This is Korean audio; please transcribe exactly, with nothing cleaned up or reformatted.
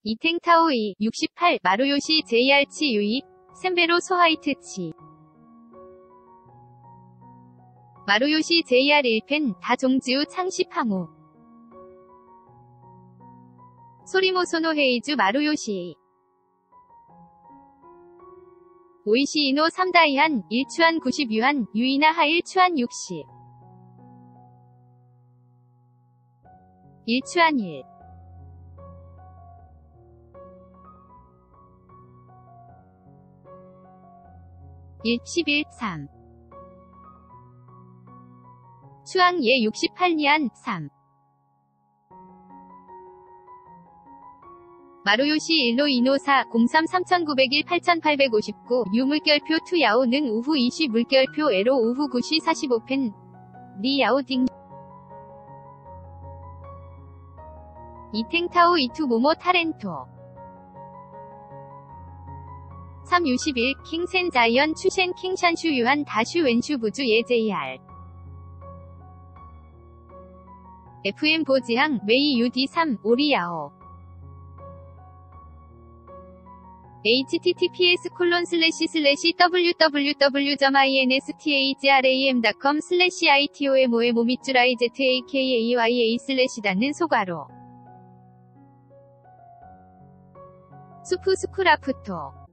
이탱타오이 육십팔 마루요시 제이알치 유이 샌베로 소하이트치 마루요시 제이알 일 펜 다종지우 창시팡우 소리모소노 헤이주 마루요시 오이시 이노 삼다이한 일 추한 구십 유한 유이나 하일 추한 육십 일 추한 일 일 십일 삼 추앙 예 육십팔 니안 삼 마루요시 일로 이노사 공삼 삼천구백일 팔천팔백오십구 유 물결표 투 야오 는 우후 이시 물결표 에로 우후 구시 사십오 펜 리 야오 딩 이탱타오 이투 모모 타렌토 삼 유십일 킹센 자이언 추셴 킹샨슈 유한 다슈 웬슈 부주 예 제이알 에프엠 보지항 웨이 유디 삼 오리야오 에이치티티피에스 콜론 슬래시 슬래시 더블유더블유더블유 점 인스타gram 닷 컴 슬래시 아이토모의 모미쭈라이제트에이케이에이와이에이 슬래시 닫는 소괄호 수프 스쿠라프토